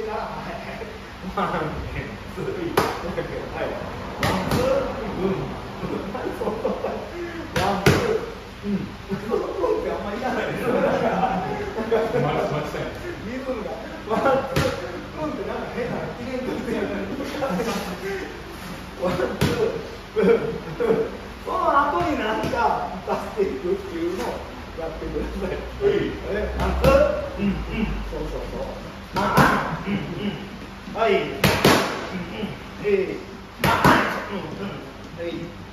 から、はい。ワン、ツー、はい。ワン、ツー、うん。はい、そう。ワン、ツー、うん。そうってあんまりいらないですよ。リズムが、ワン、ツー、うんってなんか変な、記念としてやる。ワン、ツー、うん。その後になんか出していくっていうのをやってください。ワン、ツー、うん、うん。そうそうそう。ああ、うん、うん。はい。うん、うん。ああ、うん、うん。はい。